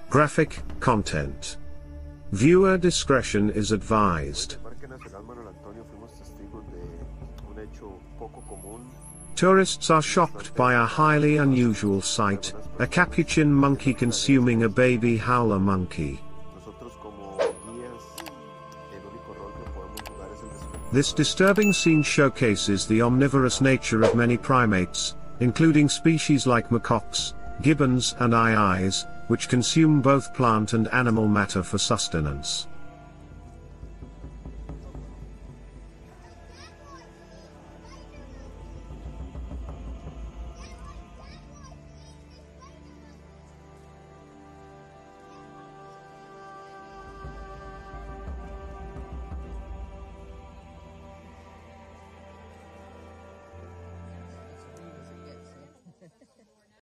Graphic content. Viewer discretion is advised. Tourists are shocked by a highly unusual sight, a Capuchin monkey consuming a baby howler monkey. This disturbing scene showcases the omnivorous nature of many primates, including species like macaques, gibbons and aye-ayes, which consume both plant and animal matter for sustenance.